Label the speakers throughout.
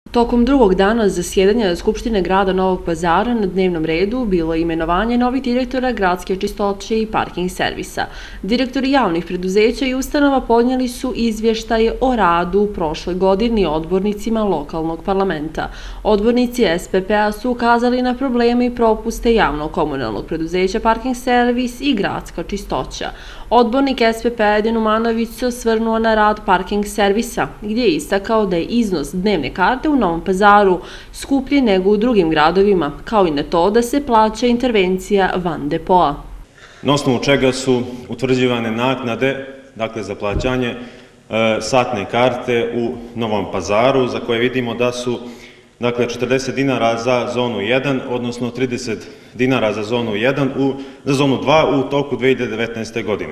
Speaker 1: Tokom drugog dana zasjedanja Skupštine grada Novog Pazara na dnevnom redu bilo je imenovanje novih direktora gradske čistoće i parking servisa. Direktori javnih preduzeća i ustanova podnijeli su izvještaje o radu u prošloj godini odbornicima lokalnog parlamenta. Odbornici SPP-a su ukazali na probleme i propuste javnog komunalnog preduzeća parking servis i gradska čistoća. Odbornik SPP-a Edin Umanović se osvrnuo na rad parking servisa, gdje je istakao da je iznos dnevne karte u Novom Pazaru skuplji nego u drugim gradovima, kao i na to da se plaća intervencija van depoa.
Speaker 2: Na osnovu čega su utvrđivane naknade, dakle za plaćanje satne karte u Novom Pazaru, za koje vidimo da su 40 dinara za zonu 1, odnosno 30 dinara za zonu 1, za zonu 2 u toku 2019. godine.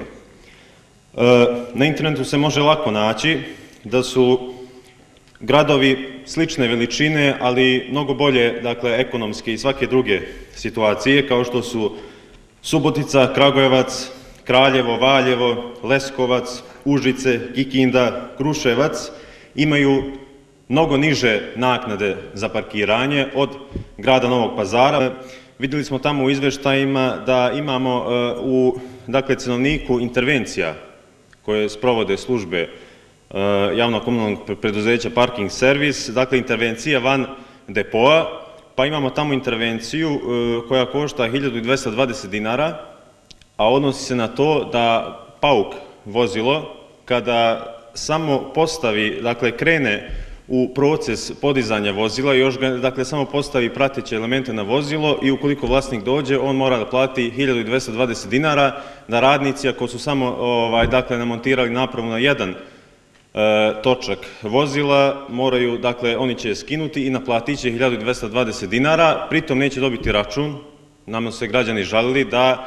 Speaker 2: Na internetu se može lako naći da su gradovi slične veličine, ali mnogo bolje, ekonomske i svake druge situacije, kao što su Subotica, Kragujevac, Kraljevo, Valjevo, Leskovac, Užice, Kikinda, Kruševac, imaju mnogo niže naknade za parkiranje od grada Novog Pazara. Vidjeli smo tamo u izveštajima da imamo u cenovniku intervencija koje sprovode službe javnog komunalnog preduzeća parking servis, intervencija van depoa, pa imamo tamo intervenciju koja košta 1220 dinara, a odnosi se na to da pauk vozilo, kada samo postavi, krene u proces podizanja vozila, još ga, samo postavi prateće elemente na vozilo i ukoliko vlasnik dođe, on mora da plati 1220 dinara, da radnici, ako su samo, namontirali napravu na jedan točak vozila, moraju, oni će je skinuti i naplatit će 1220 dinara, pritom neće dobiti račun. Nama su se građani žalili da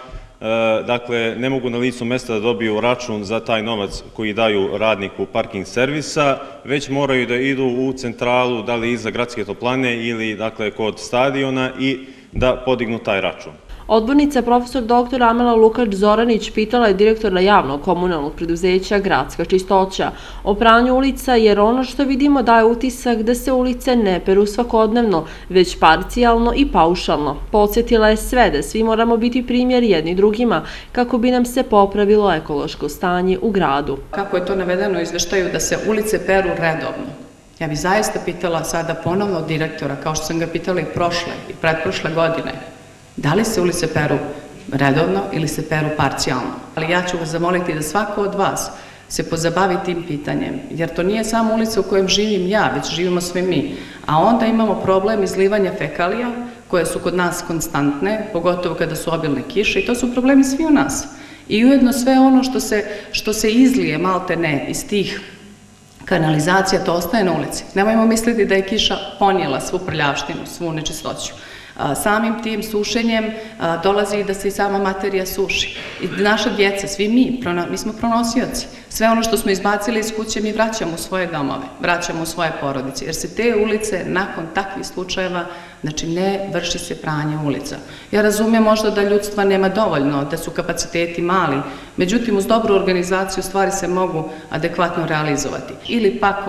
Speaker 2: ne mogu na licu mesta da dobiju račun za taj novac koji daju radniku parking servisa, već moraju da idu u centralu, da li iza gradske toplane ili kod stadiona i da podignu taj račun.
Speaker 1: Odbornica profesor dr. Amela Lukač-Zoranić pitala je direktora javnog komunalnog preduzeća Gradska čistoća o pranju ulica, jer ono što vidimo daje utisak da se ulice ne peru svakodnevno, već parcijalno i paušalno. Podsjetila je sve da svi moramo biti primjer jedni drugima kako bi nam se popravilo ekološko stanje u gradu.
Speaker 3: Kako je to navedeno u izveštaju da se ulice peru redovno? Ja bih zaista pitala sada ponovno direktora, kao što sam ga pitala i prošle i pretprošle godine, da li se ulice peru redovno ili se peru parcijalno? Ali ja ću vas zamoliti da svako od vas se pozabavi tim pitanjem, jer to nije samo ulica u kojem živim ja, već živimo svi mi. A onda imamo problem izlivanja fekalija, koje su kod nas konstantne, pogotovo kada su obilne kiše, i to su problemi svi u nas. I ujedno sve ono što se izlije malte ne iz tih kanalizacija, to ostaje na ulici. Nemojmo misliti da je kiša ponijela svu prljavštinu, svu nečistoću. Samim tim sušenjem dolazi i da se i sama materija suši. I naša djeca, svi mi smo pronosioci. Sve ono što smo izbacili iz kuće mi vraćamo u svoje domove, vraćamo u svoje porodice, jer se te ulice nakon takvih slučajeva, ne vrši se pranje ulica. Ja razumijem možda da ljudstva nema dovoljno, da su kapaciteti mali, međutim uz dobru organizaciju stvari se mogu adekvatno realizovati. Ili pak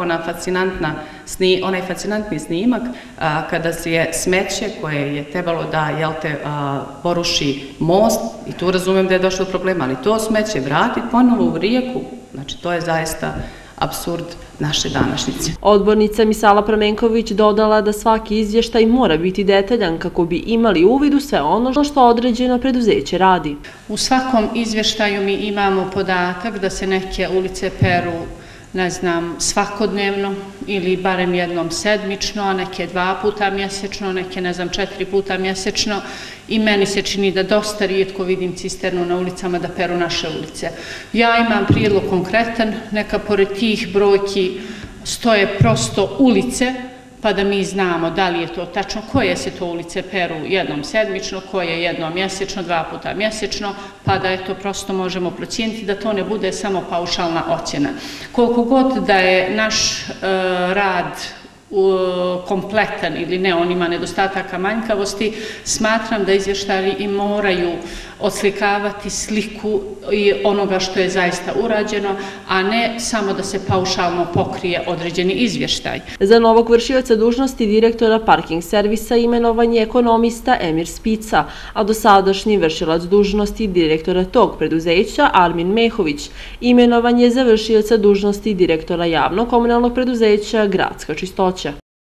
Speaker 3: onaj fascinantni snimak kada se je smeće koje je trebalo da poruši most, i tu razumijem da je došlo do problema, ali to smeće vratiti ponovo u rijeku, to je zaista apsurd naše današnjice.
Speaker 1: Odbornica Misala Pramenković dodala da svaki izvještaj mora biti detaljan kako bi imali uvid u sve ono što određeno preduzeće radi.
Speaker 4: U svakom izvještaju mi imamo podatak da se neke ulice peru, svakodnevno ili barem jednom sedmično, a neke 2 puta mjesečno, neke 4 puta mjesečno, i meni se čini da dosta rijetko vidim cisternu na ulicama da peru naše ulice. Ja imam prijedlog konkretan, neka pored tih brojki stoje prosto ulice, pa da mi znamo da li je to tačno, koje se to ulice peru jednom sedmično, koje jednom mjesečno, 2 puta mjesečno, pa da prosto možemo procijeniti da to ne bude samo paušalna ocjena. Koliko god da je naš rad kompletan ili ne, on ima nedostataka manjkavosti, smatram da izvještaji i moraju odslikavati sliku onoga što je zaista urađeno, a ne samo da se paušalno pokrije određeni izvještaj.
Speaker 1: Za novog vršioca dužnosti direktora parking servisa imenovan je ekonomista Emir Spica, a dosadašnji vršilac dužnosti direktora tog preduzeća Armin Mehović imenovan je za vršioca dužnosti direktora javno-komunalnog preduzeća Gradska čistoća.